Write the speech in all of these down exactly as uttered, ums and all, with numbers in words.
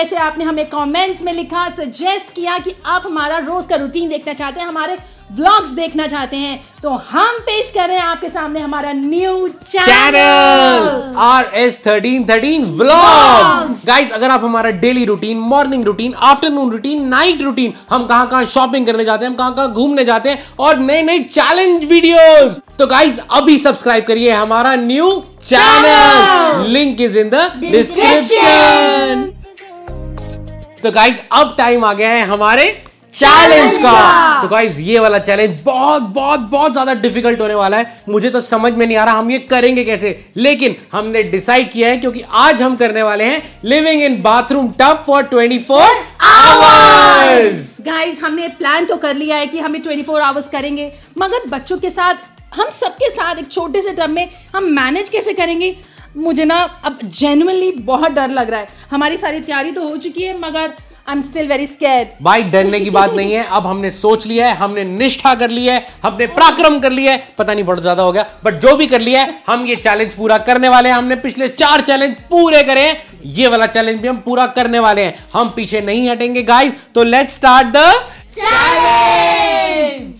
जैसे आपने हमें कमेंट्स में लिखा, सजेस्ट किया कि आप हमारा रोज का रूटीन देखना चाहते हैं, हमारे व्लॉग्स देखना चाहते हैं, तो हम पेश कर रहे हैं आपके सामने हमारा new channel R S thirteen thirteen vlogs. Guys, अगर आप हमारा daily routine, morning routine, afternoon routine, night routine, हम कहां कहां शॉपिंग करने जाते हैं, हम कहां कहां घूमने जाते हैं और नए नए चैलेंज वीडियोस, तो गाइस अभी सब्सक्राइब करिए हमारा new channel, link is in the description. तो गाइस अब टाइम आ गया है हमारे चैलेंज का। तो गाइस ये वाला चैलेंज बहुत बहुत बहुत ज्यादा डिफिकल्ट होने वाला है। मुझे तो समझ में नहीं आ रहा हम ये करेंगे कैसे, लेकिन हमने डिसाइड किया है क्योंकि आज हम करने वाले हैं living in bathroom tub for twenty four hours. Guys हमने प्लान तो कर लिया है कि हमें ट्वेंटी फोर आवर्स करेंगे, मगर बच्चों के साथ, हम सबके साथ एक छोटे से टब में हम मैनेज कैसे करेंगे, मुझे ना अब जेन्युइनली बहुत डर लग रहा है। हमारी सारी तैयारी तो हो चुकी है मगर I am still very scared. भाई डरने की बात नहीं है, अब हमने सोच लिया है, हमने निष्ठा कर ली है, हमने पराक्रम कर लिया है, पता नहीं बहुत ज्यादा हो गया बट जो भी कर लिया है हम ये चैलेंज पूरा करने वाले हैं। हमने पिछले चार चैलेंज पूरे करे हैं, ये वाला चैलेंज भी हम पूरा करने वाले हैं, हम पीछे नहीं हटेंगे गाइस। तो let's start the challenge.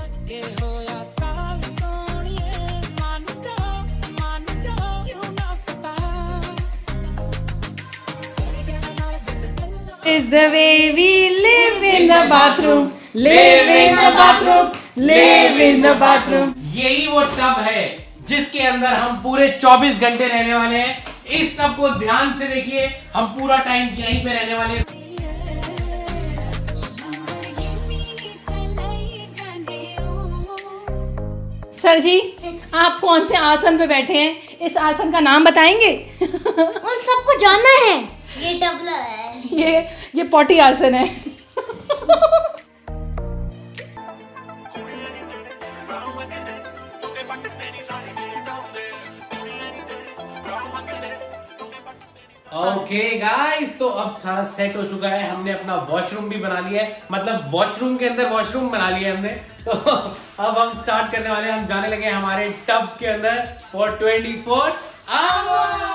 Is the way we live in the bathroom, live in the bathroom, live in the bathroom। यही वो टब है जिसके अंदर हम पूरे चौबीस घंटे रहने वाले हैं। इस टब को ध्यान से देखिए, हम पूरा टाइम यहीं पे रहने वाले हैं। सर जी, आप कौन से आसन पे बैठे हैं, इस आसन का नाम बताएंगे? उन सबको जानना है। ये टबला है, ये ये पॉटी आसन है। ओके गाइस, तो अब सारा सेट हो चुका है, हमने अपना वॉशरूम भी बना लिया है, मतलब वॉशरूम के अंदर वॉशरूम बना लिया है हमने। तो अब हम स्टार्ट करने वाले हैं, हम जाने लगे हमारे टब के अंदर for twenty four hours.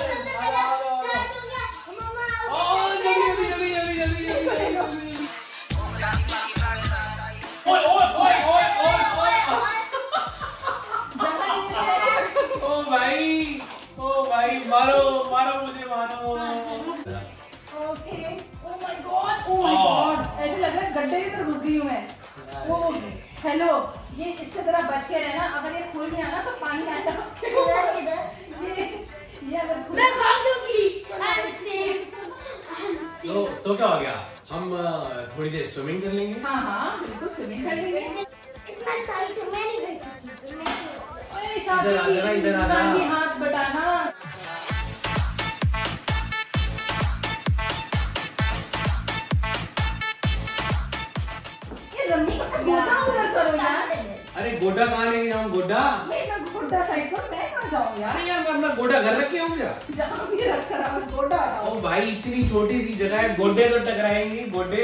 Oh भाई, ओ भाई, मारो मारो मुझे, मारो। Okay, oh my god, oh my god, ऐसे लग रहा है गड्ढे के अंदर घुस गई हूं मैं। ओह हेलो, ये इससे जरा बच के रहना, अगर ये खुल गया ना तो पानी आएगा। इधर इधर ये ये अगर खुल, मैं भाग दूंगी। I am safe. तो तो क्या हो गया, हम थोड़ी देर स्विमिंग कर लेंगे। हाँ हाँ बिल्कुल स्विमिंग कर लेंगे। इतना टाइट है, मैं नहीं बैठ सकती। ओए इधर आ जरा, इधर आ जा। साथी हाथ बटाना। ये रम्मी का गोटा उधर करो यार। अरे गोडा कहाँ लेंगे हम, गोडा? ये ना गोटा साइड पर मैं कहाँ जाऊँ यार? अरे यार मैं अपना गोडा घर रख के आऊँ क्या? जहाँ भी रख कर आप गोटा हटाओ। ओ भाई इतनी छोटी सी जगह है, गोडे तो टकराएंगे गोडे।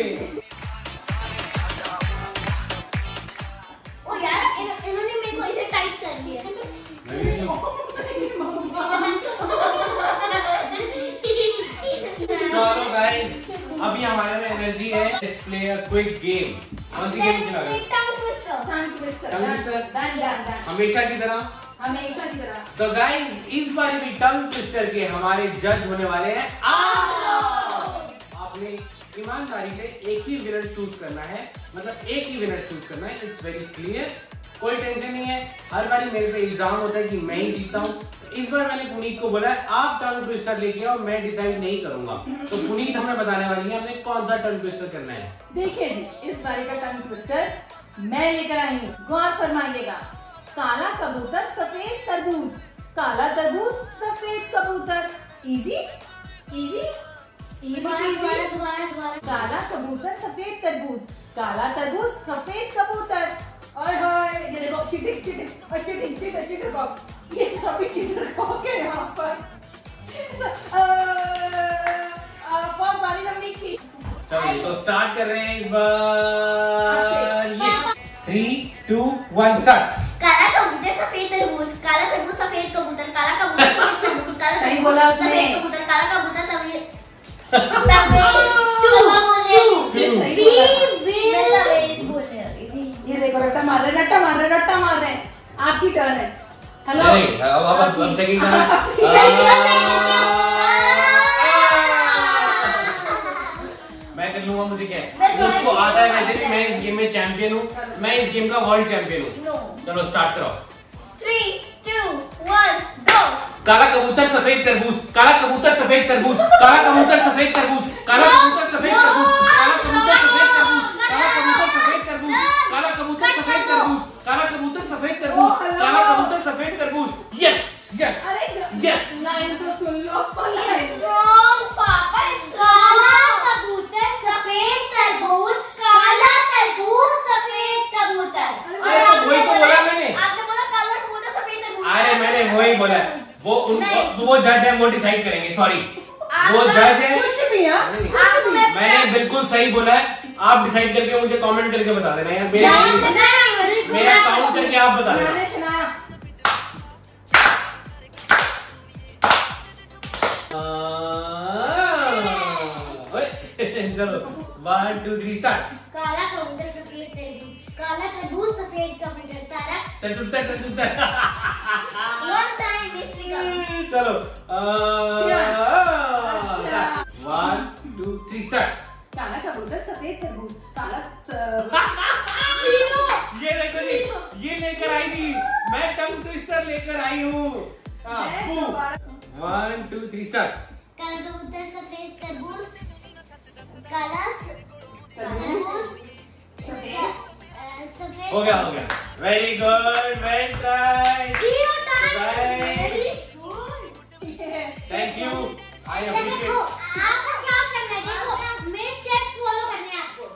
ओ यार, इन, इन्होंने मेरे को इसे टाइट कर दिया। चलो गाइस, अभी हमारे में एनर्जी है, let's play a quick game. कौन सी गेम खिला रहे हैं? Tongue twister. Tongue twister. Tongue twister? Done done done. हमेशा की तरह हमेशा की तरह। तो गाइस इस बार भी टंग ट्विस्टर के हमारे जज होने वाले हैं आप। आपने ईमानदारी से एक ही विनर चूज करना है, मतलब एक ही विनर चूज करना है। इट्स वेरी क्लियर, कोई टेंशन नहीं है। हर बार मेरे पे इल्जाम होता है कि मैं ही जीता हूँ। इस बार मैंने पुनीत को बोला है आप टंग ट्विस्टर लेके आओ, मैं डिसाइड नहीं करूंगा। तो पुनीत हमें बताने वाली है हमें कौन सा टंग ट्विस्टर करना है। देखिए जी, इस बारी का टंग ट्विस्टर मैं लेकर आई हूँ, गौर फरमाइएगा। काला कबूतर सफेद तरबूज, काला तरबूज सफेद कबूतर। इजी इजी इजी दोबारा दोबारा दोबारा दोबारा। काला कबूतर सफेद तरबूज, काला तरबूज सफेद कबूतर। ओए होए, ये देखो चीटिंग चीटिंग और चीटिंग चीटिंग चीटिंग कॉक, ये सभी चीटर कॉक है यहाँ पर। बहुत बारी लंबी थी। चलो तो स्टार्ट कर रहे हैं इस बार। ये थ्री टू वन स्टार्ट। काला कबूतर सफेद तरबूज, काला तरबूज सफेद कबूतर, काला कबूतर सफेद तरबूज, काला सही तरबूज बोला उसने। सफेद कबूतर, काला कबूतर सफेद ये देखो रट्टा मार रहे रट्टा मार रहे रट्टा मार रहे आपकी टर्न है। हेलो अब अब अब सेकंड मैं कर लूंगा, मुझे क्या है, मुझको आता है वैसे भी, मैं इस गेम में चैंपियन हूँ, मैं इस गेम का वर्ल्ड चैंपियन हूँ। चलो स्टार्ट करो। Three two one go. काला कबूतर सफेद तरबूज, काला कबूतर सफेद तरबूज, काला कबूतर सफेद तरबूज, काला कबूतर सफेद तरबूज, काला कबूतर सफेद तरबूज, काला कबूतर सफेद तरबूज, काला कबूतर सफेद तरबूज, काला कबूतर सफेद तरबूज, काला कबूतर सफेद तरबूज। Yes yes yes. लाइन तो सुन लो। Wrong, पापा। काला कबूतर सफेद तरबूज, काला तरबूज सफेद कबूतर। अरे तो वही तो बोला मैंने। आपने बोला काला कबूतर सफेद तरबूज। अरे मैंने वही बोला, वो उन वो जज है, वो डिसाइड करेंगे। सॉरी वो जज है। कुछ भी है कुछ भी। मैंने बिल्कुल सही बोला है, आप डिसाइड करके मुझे कमेंट करके बता देना यार। मेरा मेरा काउंट करके आप बता देना। चलो वन टू थ्री स्टार्ट। काला कबूतर सफेद तरबूज, काला तरबूज सफेद कबूतर। तारा चल चल चल। One time this figure. चलो वन टू थ्री स्टार्ट। काला कबूतर सफेद तरबूज, काला ये देखो जी, ये लेकर आई थी मैं, टंग ट्विस्टर लेकर आई हूँ। One two three start. काला कबूतर सफेद तरबूज, काला तरबूज सफेद। हो गया हो गया। Very good, well try. Zero time. Bye. Very good. Thank you, I देखो अप्रिशिएट। आपको क्या करना है, देखो मेरे स्टेप्स फॉलो करने हैं आपको।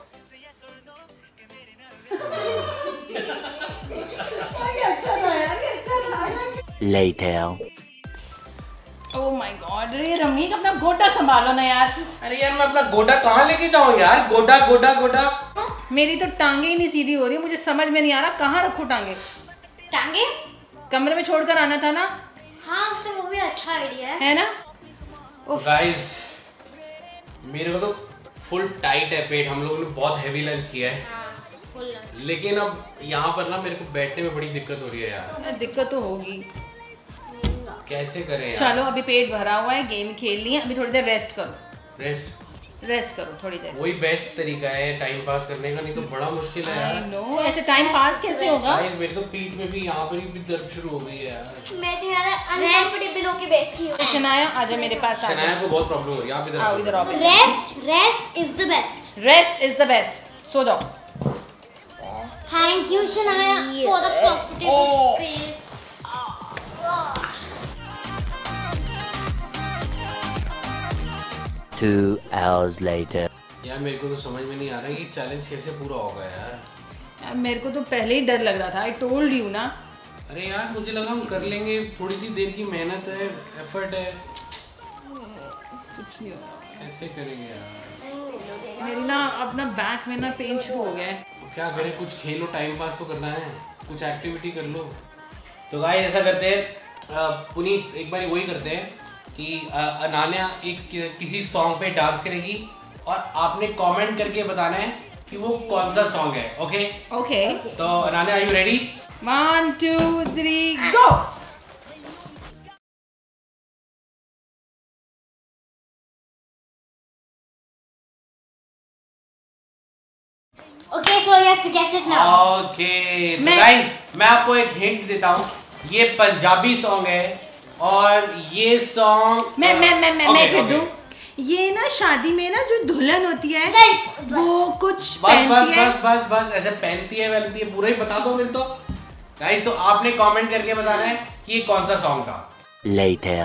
ये अच्छा था यार, ये अच्छा था। Later. ओह माय गॉड, रे रमीक अपना गोटा संभालो ना यार। अरे यार मैं अपना गोटा कहाँ लेके जाऊँ यार, गोटा गोटा गोटा। मेरी तो टांगे ही नहीं सीधी हो रही, मुझे समझ में नहीं आ रहा कहाँ रखूं टांगे। टांगे कमरे में छोड़कर आना था ना। हाँ उससे वो भी अच्छा आइडिया है है ना। गाइस मेरे को तो फुल टाइट है पेट, हम लोगों ने बहुत हैवी लंच किया है। हाँ, फुल लंच। लेकिन अब यहाँ पर ना मेरे को बैठने में बड़ी दिक्कत हो रही है यार। दिक्कत तो होगी, कैसे करें यार। चलो अभी पेट भरा हुआ है, गेम खेल लिए, अभी थोड़ी देर रेस्ट करो। रेस्ट रेस्ट करो थोड़ी देर। वही बेस्ट तरीका है टाइम पास करने का, नहीं तो बड़ा मुश्किल है आई यार। नो, ऐसे टाइम पास कैसे होगा। गाइस मेरे तो पीठ में भी, यहाँ पर भी दर्द शुरू हो गई है यार। मैं तो यार अनकंफर्टेबल होके बैठी हूँ। शनाया आजा मेरे पास, आ शनाया को बहुत प्रॉब्लम हो रही है, आप इधर आओ आओ। इधर आओ। Rest rest is the best. Rest is the best, सो जाओ। Thank you Shanaya for the comfortable space. Two hours later. यार मेरे को तो समझ में नहीं आ रहा कि चैलेंज कैसे पूरा होगा यार। यार मेरे को तो पहले ही डर लग रहा था, आई टोल्ड यू ना। अरे यार मुझे लगा हम कर लेंगे, थोड़ी सी देर की मेहनत है, एफर्ट है। कुछ नहीं हो रहा, कैसे करेंगे यार। मेरी ना अपना बैक में ना पेन शुरू हो गया है। तो क्या करें, कुछ खेलो, टाइम पास तो करना है, कुछ एक्टिविटी कर लो। तो गाइस ऐसा करते हैं, पुनीत एक बार वही करते हैं कि अनान्या एक किसी सॉन्ग पे डांस करेगी और आपने कमेंट करके बताना है कि वो कौन सा सॉन्ग है। ओके ओके, तो Ananya are you ready? One two three go. Okay, so you have to guess it now. Okay तो मैं- गाइस मैं आपको एक हिंट देता हूँ, ये पंजाबी सॉन्ग है और ये सॉन्ग मैं मैं मैं मैं Okay, मैं फिर okay. दूं। ये ना शादी में ना जो दुल्हन होती है नहीं, वो कुछ बस बस पहनती है। बस बस बस ऐसे पहनती है वहनती है, पूरा ही बता दो फिर तो। गाइस तो आपने कमेंट करके बताना है कि ये कौन सा सॉन्ग था। Later.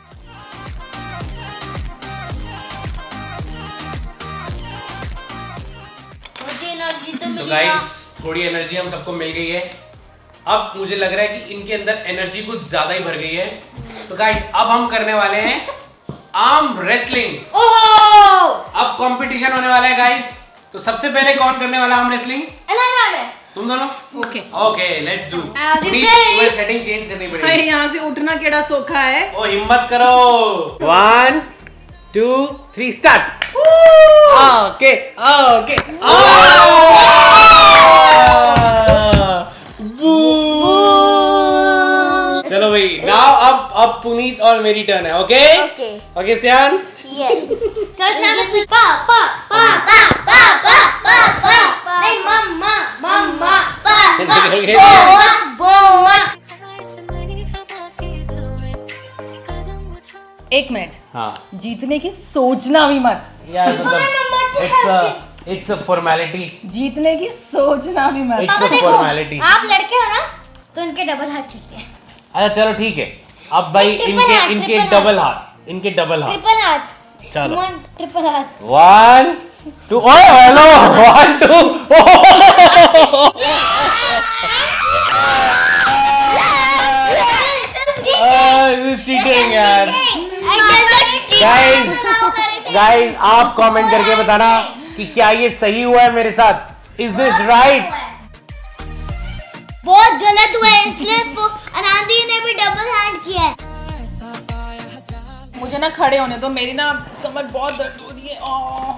मुझे एनर्जी तो तो मिली ना। गाइस थोड़ी एनर्जी हम सबको मिल गई है, अब मुझे लग रहा है कि इनके अंदर एनर्जी कुछ ज्यादा ही भर गई है। तो गाइस अब हम करने वाले हैं आर्म रेसलिंग। ओहो! अब कंपटीशन होने वाला है गाइस। तो सबसे पहले कौन करने वाला आर्म रेसलिंग? अनान्या ने। तुम दोनों? Okay, okay let's do. As you say. तुम्हें सेटिंग चेंज करनी भाई पड़ेगी। यहाँ से उठना केड़ा सोखा है। ओ हिम्मत करो। One two three start. Okay okay चलो भाई, नाउ अब अब पुनीत और मेरी टर्न है। ओके ओके ओके सियान, चल चल पा पा पा पा पा पा पा पा नहीं मम्मा मम्मा पा बोल बोल। एक मिनट, हाँ जीतने की सोचना भी मत यार, मतलब it's a it's a formality, जीतने की सोचना भी मत। It's a formality. आप लड़के हो ना तो इनके डबल हाथ चलते हैं। अच्छा चलो ठीक है, अब भाई ट्रिपल इनके हाथ, इनके ट्रिपल डबल हाथ, इनके डबल हाथ। ट्रिपल हाथ, चलो वन ट्रिपल हाथ। वन टू, ओए हेलो, वन टू। चीटिंग यार। गाइस गाइस आप कमेंट करके बताना कि क्या ये सही हुआ है मेरे साथ। Is this right? बहुत गलत हुआ है, इसलिए तो अनादी ने भी डबल हैंड किया है। मुझे ना खड़े होने दो, मेरी ना कमर बहुत दर्द हो रही है। Oh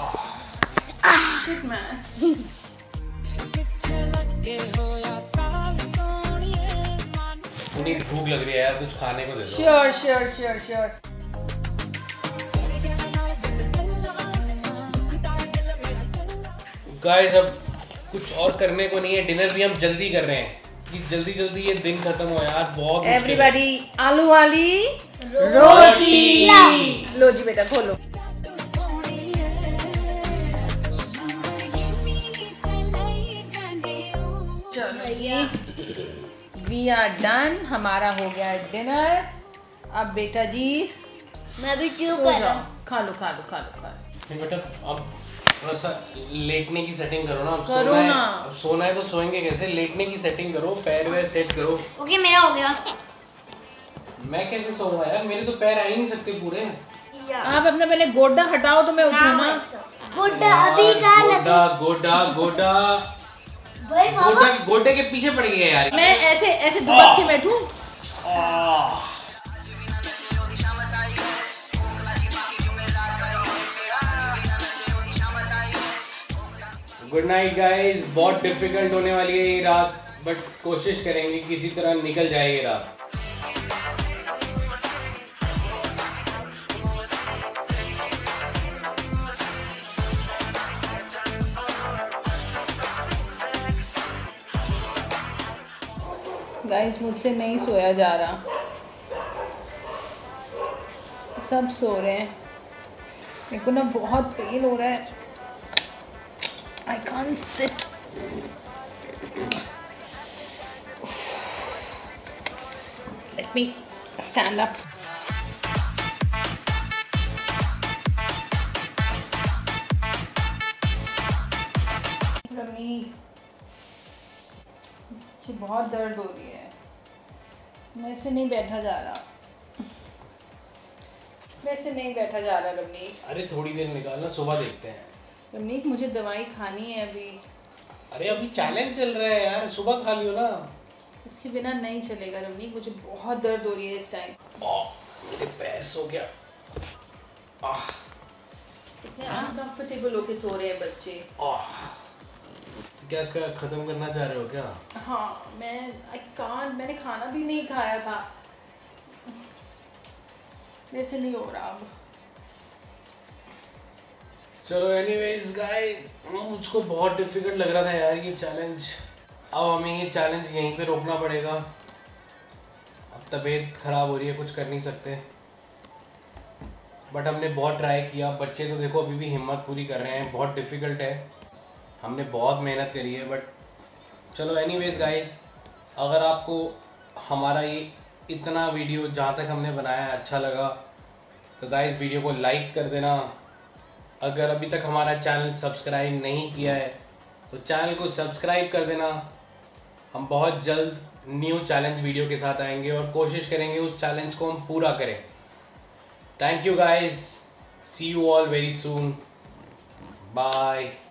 shit man. मुझे भूख लग रही है यार, कुछ खाने को दे दो। Sure sure sure sure. Guys अब कुछ और करने को नहीं है, डिनर भी हम जल्दी कर रहे हैं कि जल्दी जल्दी ये दिन खत्म हो यार, बहुत मुश्किल है। एवरीबॉडी आलू वाली रोटी लो जी बेटा, खोलो। चलो जी, वी आर डन, हमारा हो गया डिनर। अब बेटा जी मैं भी च्यू सो कर रहा जाओ, हूं। खा लो खा लो खा लो खा लो। नहीं बेटा, अब थोड़ा सा लेटने की सेटिंग करो ना। अब करो सोना है, ना। अब सोना है तो सोएंगे कैसे? लेटने की सेटिंग करो, पैर वैर सेट करो। ओके मेरा हो गया। मैं कैसे सोऊंगा यार, मेरे तो पैर आ ही नहीं सकते पूरे। आप अपना पहले गोड्डा हटाओ तो मैं उठूं ना। गुड्डा अभी का लगा गोडा गोडा गोडा भाई बाबा। गोडा गोडे के पीछे पड़ गया यार। मैं ऐसे ऐसे दुबक के बैठूं। गुड नाइट गाइस, बहुत डिफिकल्ट होने वाली है ये रात, बट कोशिश करेंगे किसी तरह निकल जाए ये रात। गाइस मुझसे नहीं सोया जा रहा, सब सो रहे हैं, मेरे को ना बहुत पेन हो रहा है। I can't sit. Let me stand up. मुझे बहुत दर्द हो रही है, मेरे से नहीं बैठा जा रहा, मेरे से नहीं बैठा जा रहा रवनीत। अरे थोड़ी देर निकालना, सुबह देखते हैं। रवनीत मुझे दवाई खानी है अभी। अरे अभी चैलेंज चल रहा है यार, सुबह खा लियो ना। इसके बिना नहीं चलेगा रवनीत, मुझे बहुत दर्द हो रही है इस टाइम। मेरे पैर सो गया। आह कितने अनकंफर्टेबल होके सो रहे हैं बच्चे। आह क्या क्या खत्म करना चाह रहे हो क्या? हाँ मैं आई कांट, मैंने खाना भी नहीं खाया था, मेरे से नहीं हो रहा अब। चलो एनीवेज गाइस, मुझको बहुत डिफिकल्ट लग रहा था यार ये चैलेंज। अब हमें ये चैलेंज यहीं पे रोकना पड़ेगा। अब तबीयत खराब हो रही है, कुछ कर नहीं सकते, बट हमने बहुत ट्राई किया। बच्चे तो देखो अभी भी हिम्मत पूरी कर रहे हैं, बहुत डिफिकल्ट है, हमने बहुत मेहनत करी है। बट चलो एनीवेज गाइस, अगर आपको हमारा ये इतना वीडियो जहाँ तक हमने बनाया है अच्छा लगा तो गाइस वीडियो को लाइक कर देना। अगर अभी तक हमारा चैनल सब्सक्राइब नहीं किया है तो चैनल को सब्सक्राइब कर देना। हम बहुत जल्द न्यू चैलेंज वीडियो के साथ आएंगे और कोशिश करेंगे उस चैलेंज को हम पूरा करें। Thank you guys, see you all very soon, bye.